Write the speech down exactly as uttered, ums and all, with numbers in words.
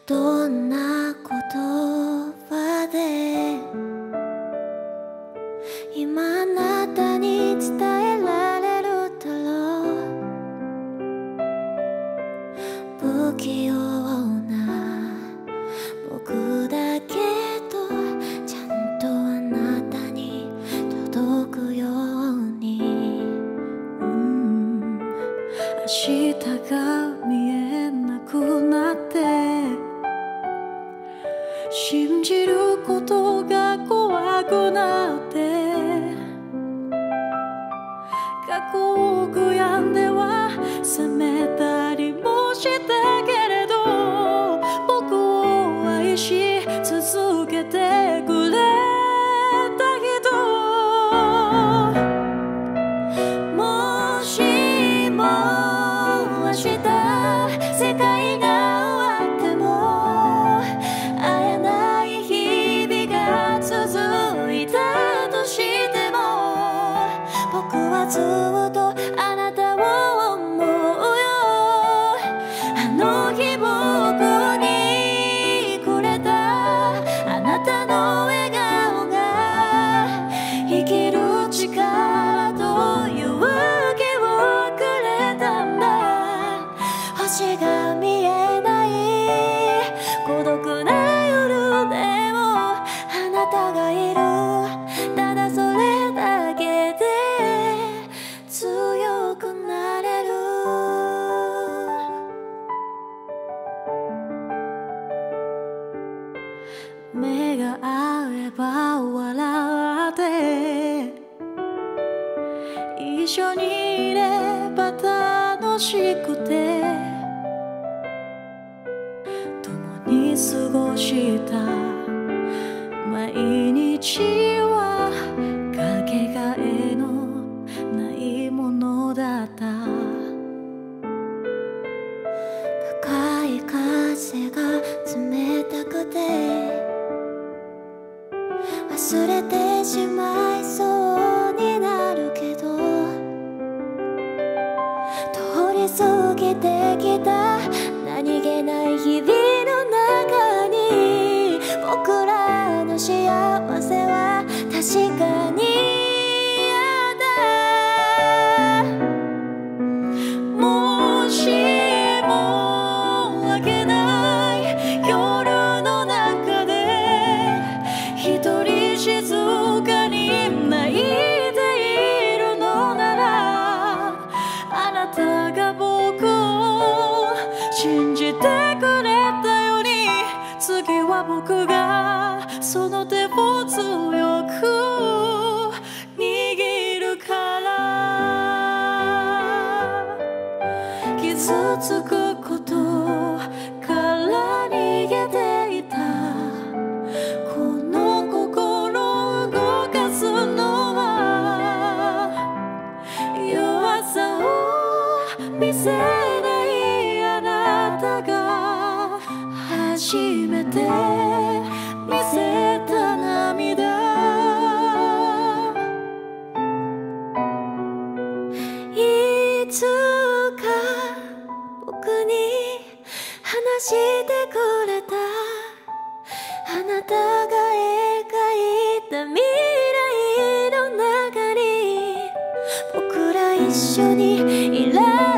どんな言葉で今あなたに伝えられるだろう。不器用な僕だけどちゃんとあなたに届くように、うん、明日が見えなくなって信じることが怖くなって、過去を悔やんでは責めたりもしたけれど、僕を愛し続けてくれた人、もしも明日世界が終わっても会えない日々が続いたとしても、僕はずっとあなたを思うよ。あの日僕にくれたあなたの笑顔が生きる力と勇気をくれたんだ。星が見えない孤独な夜でもあなたがいる、ただそれだけで強くなれる。目が合えば笑って一緒にいれば楽しくて、共に過ごした毎日はかけがえのないものだった。深い風が冷たくて忘れてしまいそうになるけど、通り過ぎてきた何気ない日々の中に僕らの幸せは確かにあった。もしも明けない夜の中で一人静かに泣いているのなら、あなたが僕を信じてくれたように、次は僕がその手を強く握るから。傷つくことから逃げていたこの心を動かすのは、弱さを見せないあなたが初めて見せた涙。いつか僕に話してくれたあなたが描いた未来の中に僕ら一緒にいられる